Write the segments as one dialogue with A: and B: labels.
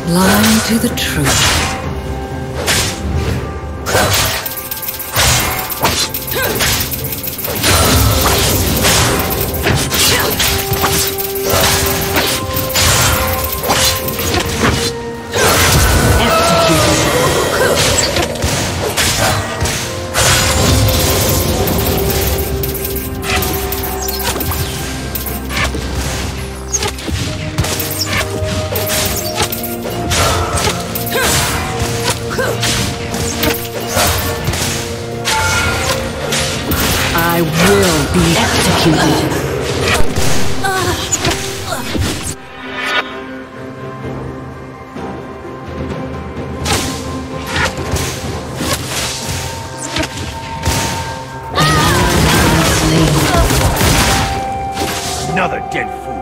A: Blind to the truth. I will be executed.
B: Another dead fool.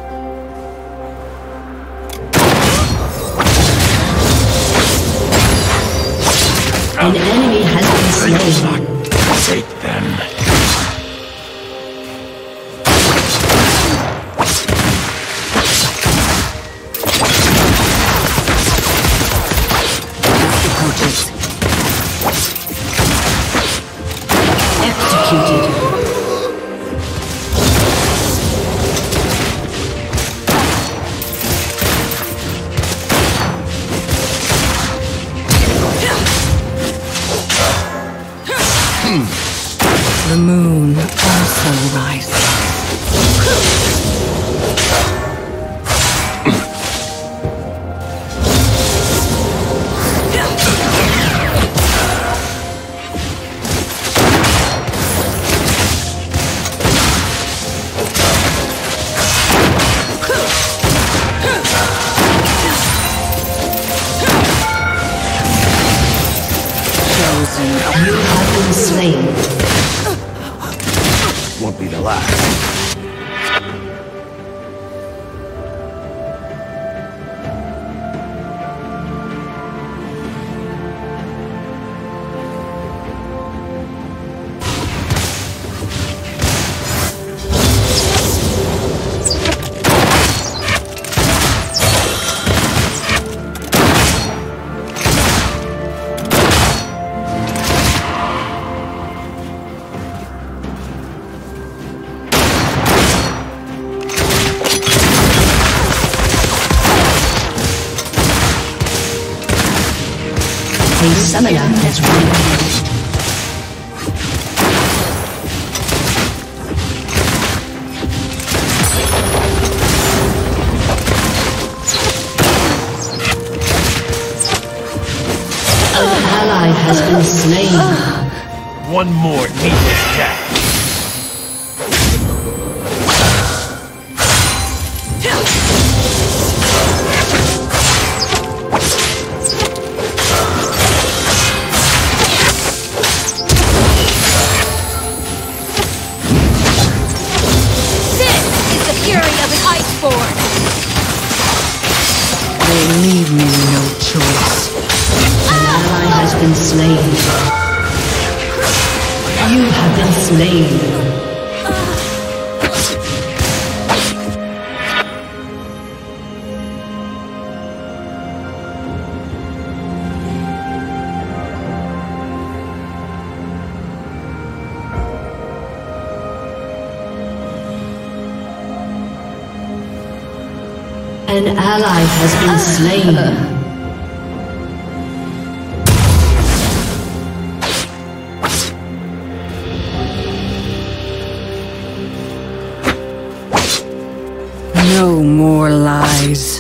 C: An enemy has been slain.
B: Take them.
A: Approaches.
C: Executed.
A: The moon also rises. Chosen.
C: You have been slain.
B: Won't be the last.
C: A summoner has reached. An ally has been slain.
B: One more needless death.
A: They leave me no choice.
C: An ally has been slain. You have been slain. An ally has been slain.
A: No more lies.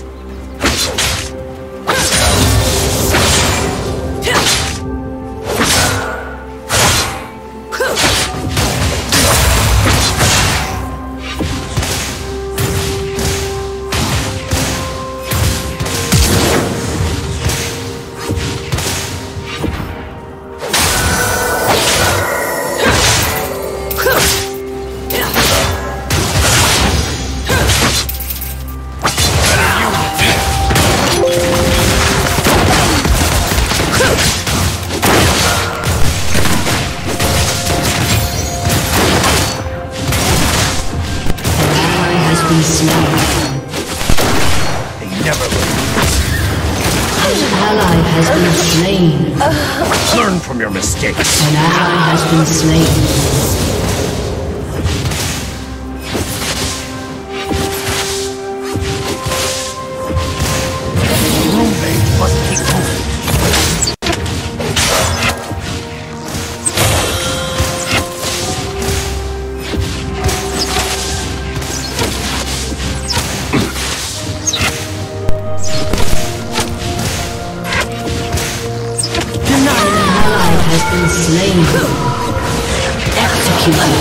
B: They never learn.
C: ally has been slain.
B: Learn from your mistakes.
C: An ally has been slain.
B: Roommate must keep moving.
C: Been slain. Executed.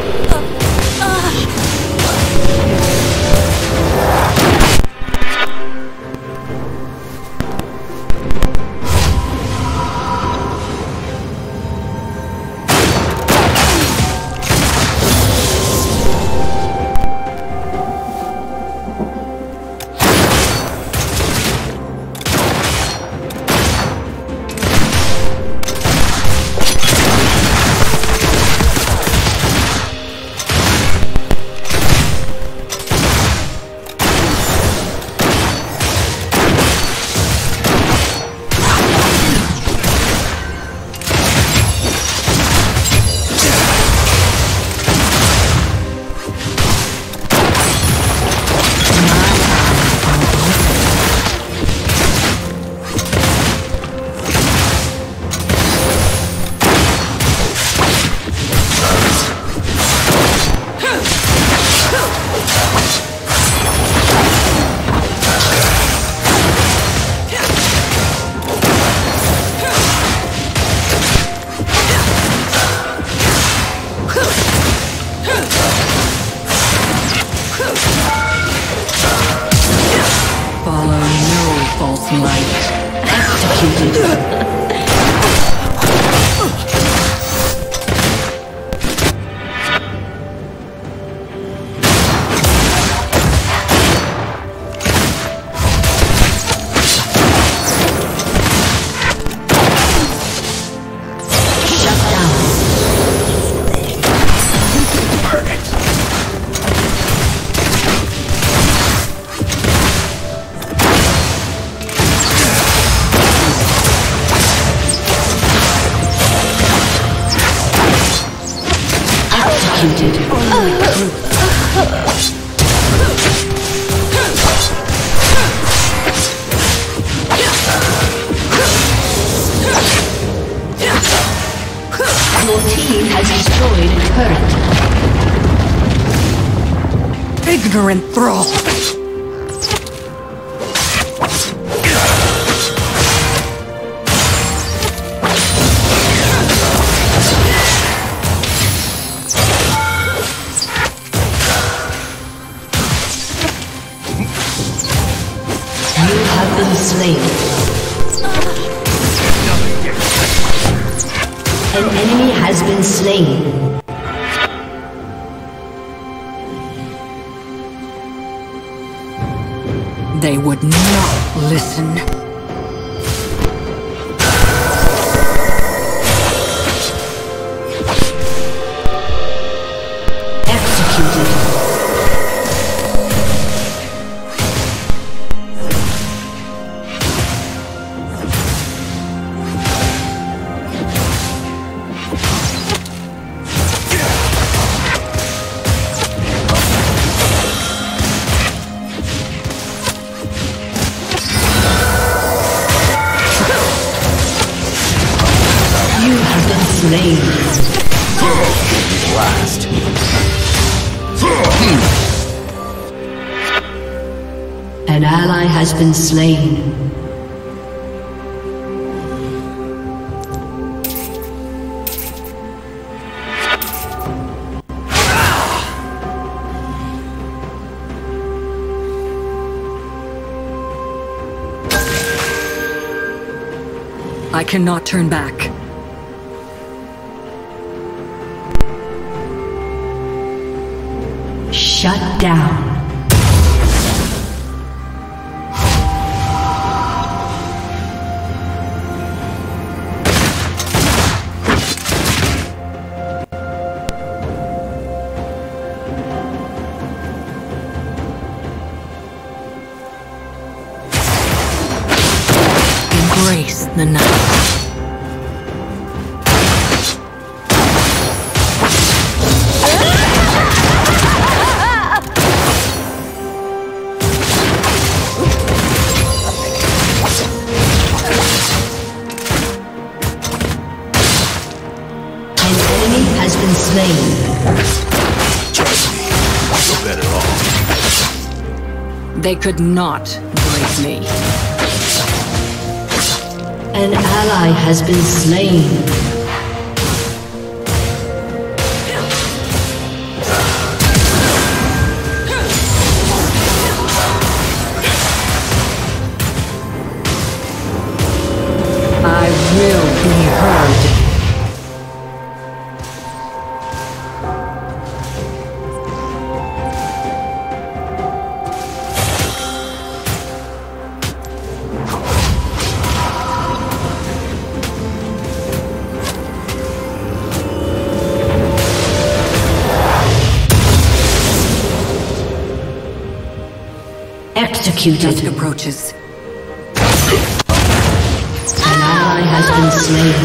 C: Your team has destroyed a turret.
A: Ignorant thrall!
C: You have been slain. An enemy has been slain.
A: They would not listen.
C: Executed. Slain.
B: Last.
C: An ally has been slain.
A: I cannot turn back.
C: Shut down.
A: embrace the night.
C: Slain.
B: Trust me, you're better off.
A: They could not break me.
C: An ally has been slain.
A: I will be heard.
C: Executed.
A: Dusk approaches.
C: An ally has been slain.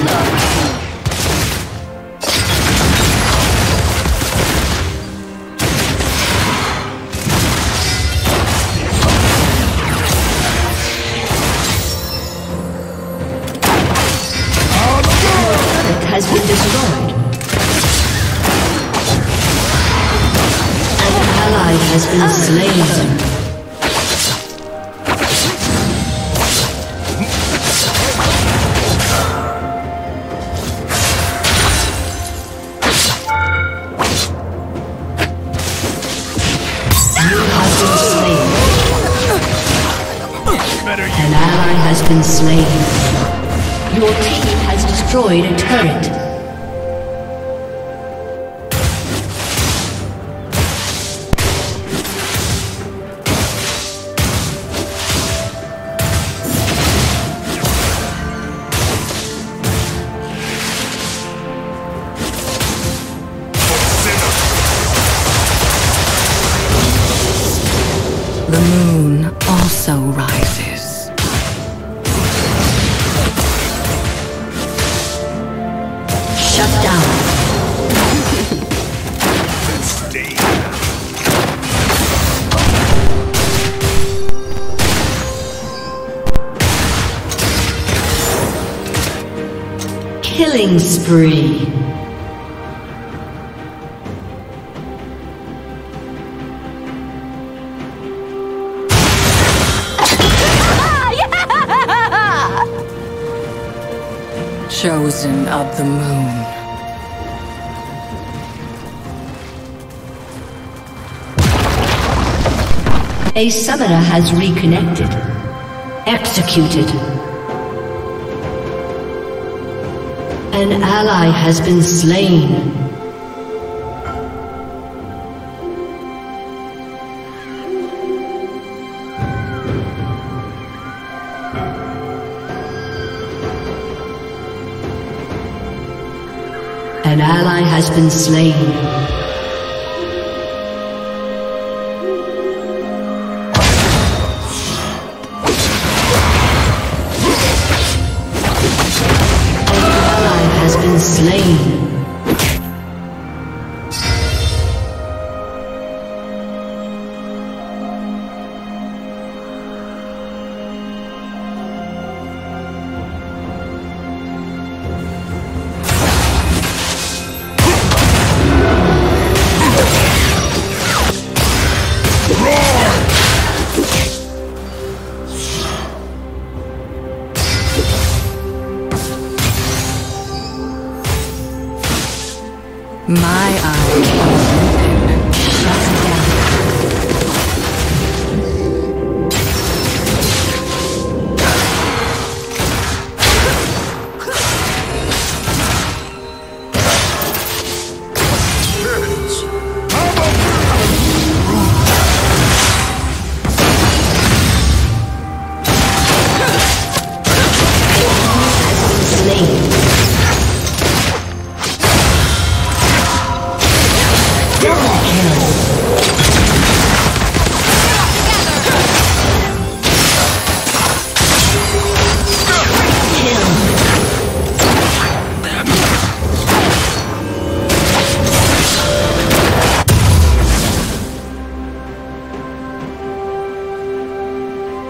C: It has been destroyed. An ally has been slain. An ally has been slain. Your team has destroyed a turret.
A: The moon also rises.
C: Shut down.
B: Stay.
C: Killing spree.
A: Chosen of the moon.
C: A summoner has reconnected. Executed. An ally has been slain. An ally has been slain. Slain.
A: My eyes are open. Shut down.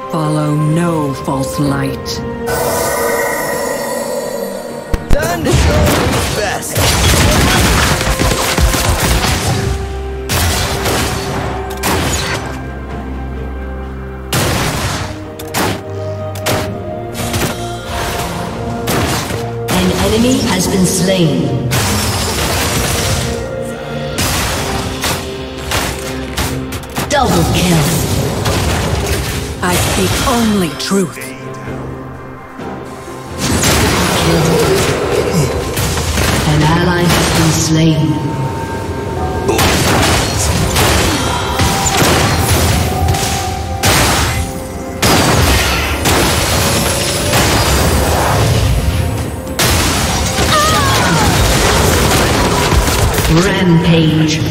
A: Follow no false light.
B: Time to show who's best.
C: An enemy has been slain. Double kill.
A: I speak only truth.
C: An ally has been slain. Rampage.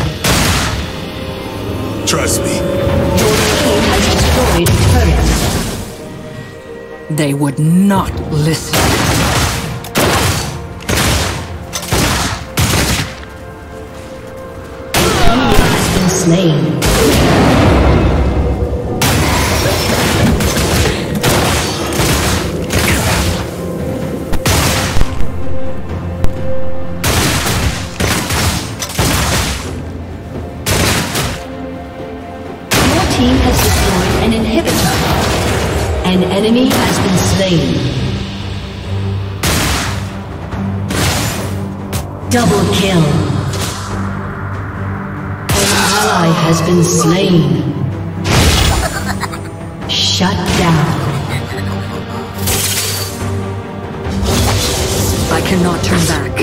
B: Trust me.
C: Your team has destroyed a turret.
A: They would not listen.
C: An enemy has been slain. Team has destroyed an inhibitor. An enemy has been slain. Double kill. An ally has been slain. Shut down.
A: I cannot turn back.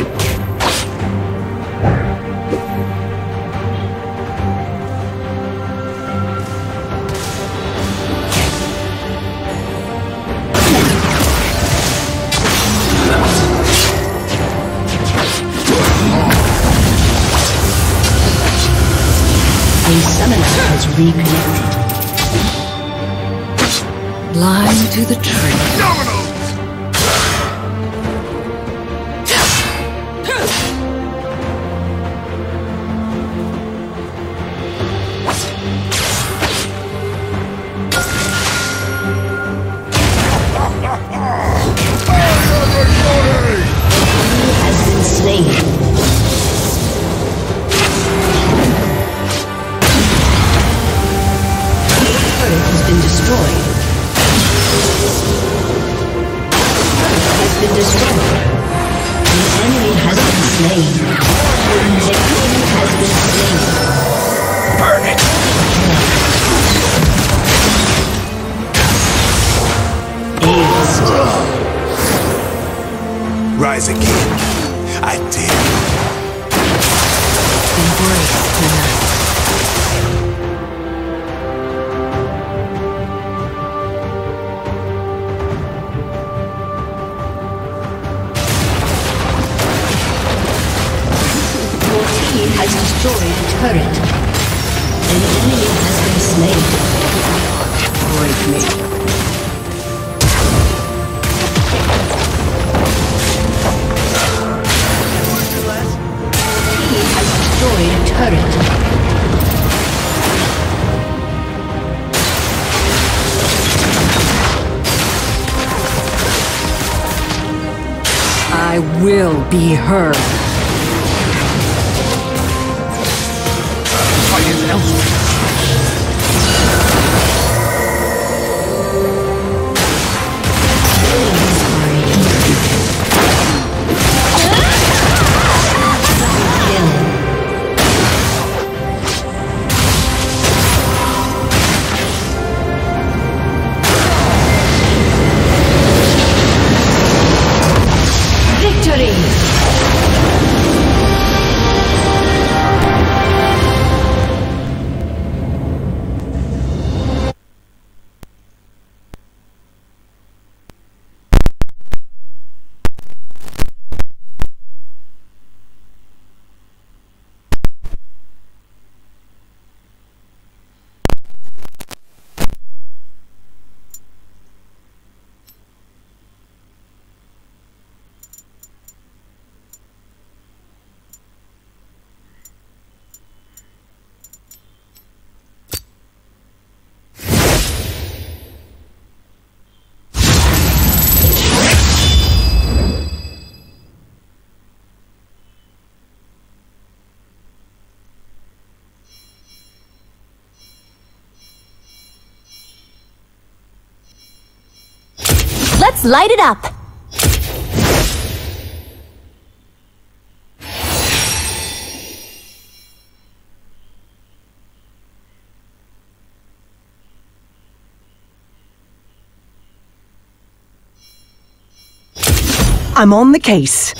C: A summoner has reconnected.
A: Line to the tree.
C: He has been slain. Destroyed. Has been destroyed. An enemy has been slain. An enemy has been slain.
B: Burn it.
C: Aced.
B: Rise again. I dare.
A: Embrace the night.
C: Has destroyed a turret. An enemy has been slain.
A: Break me.
C: He has destroyed a turret.
A: I will be heard.
C: Victory!
D: Let's light it up!
E: I'm on the case.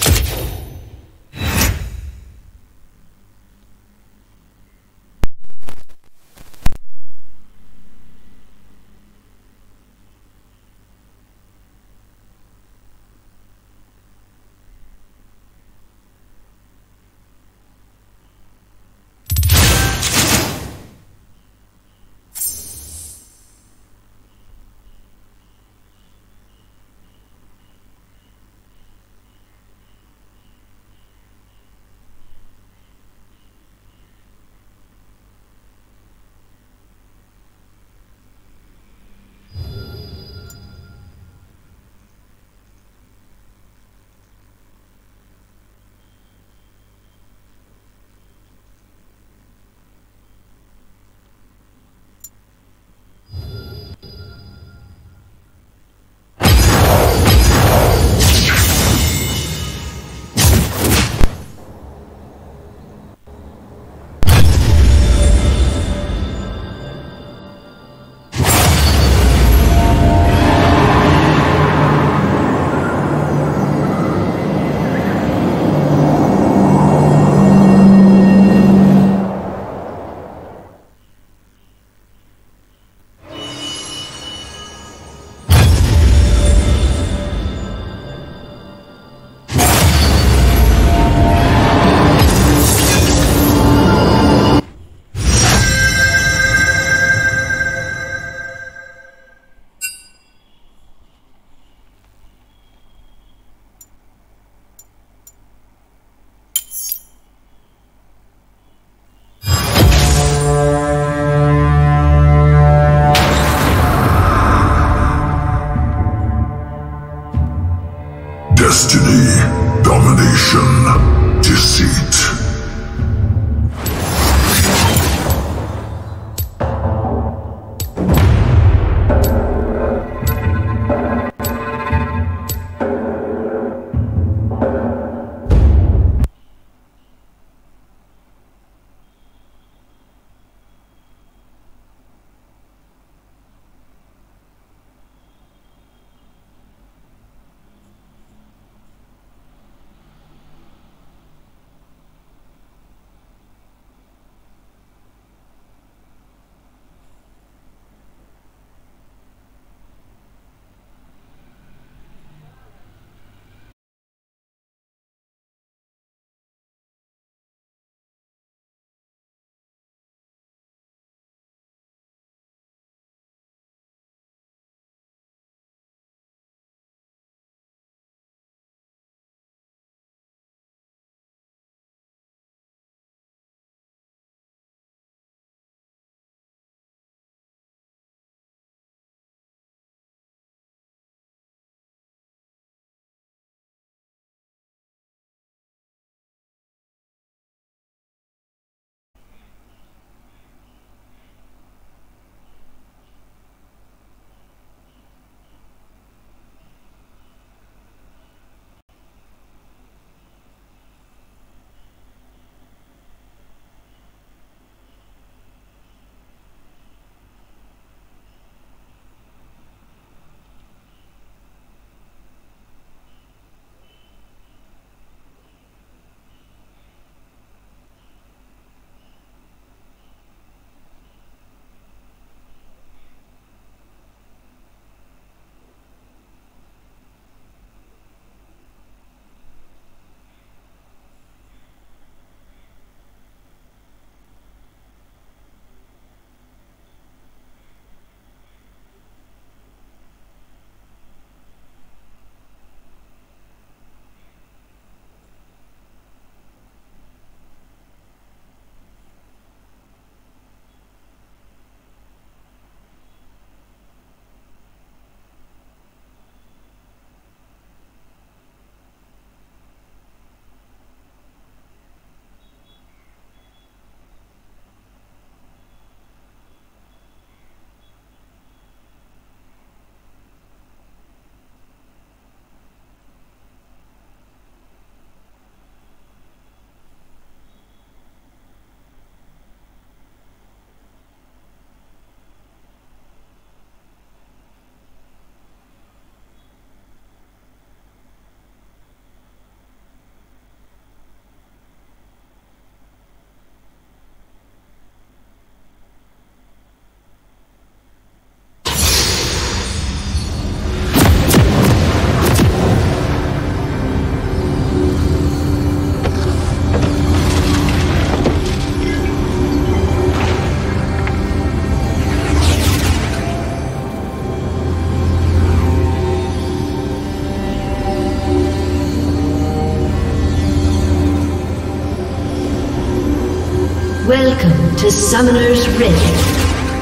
C: Summoner's Rift.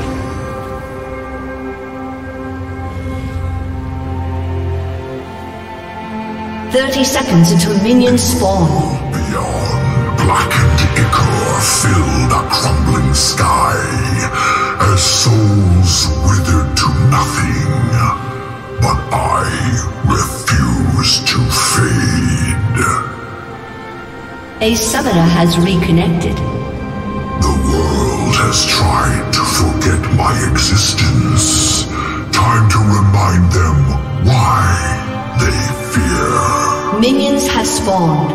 C: Seconds until minions spawn.
B: Beyond, blackened ichor filled a crumbling sky, as souls withered to nothing. But I refuse to fade.
C: A summoner has reconnected.
B: The world has tried to forget my existence. Time to remind them why they fear.
C: Minions have spawned.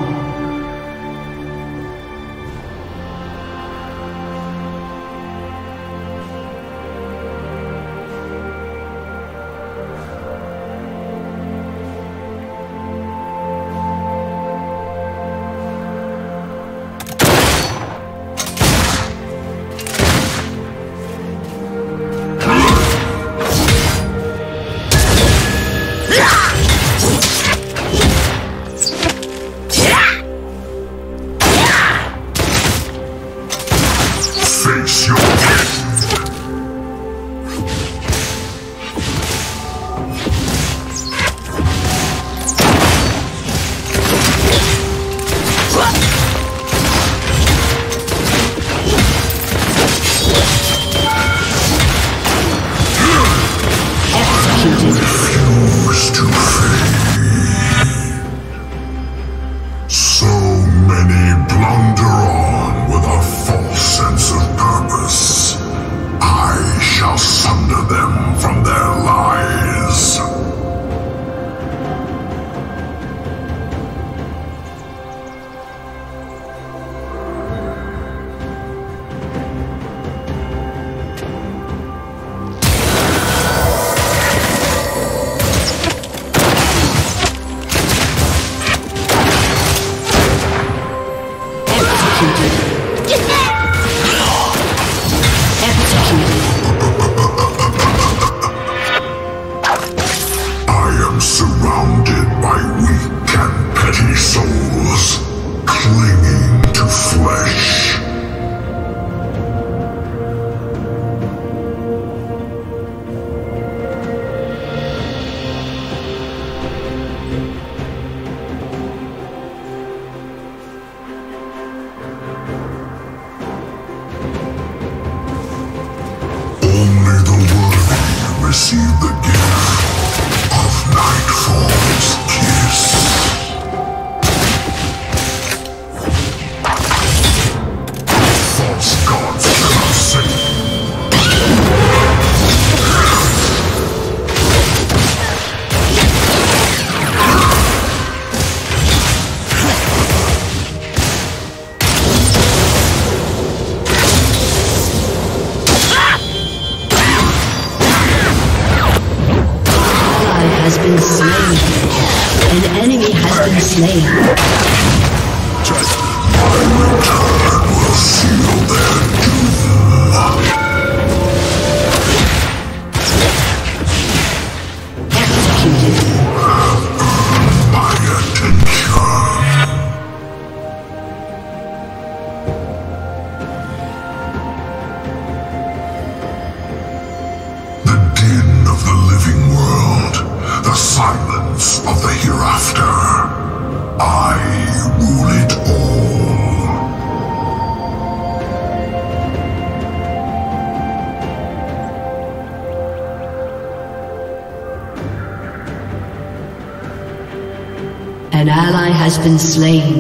C: An ally has been slain.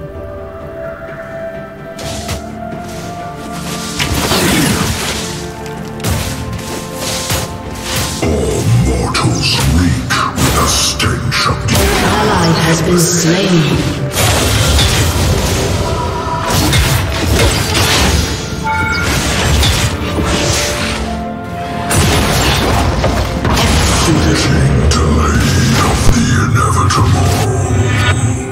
B: All mortals reek with the stench of the
C: Ally has been slain.
B: Delayed of the inevitable.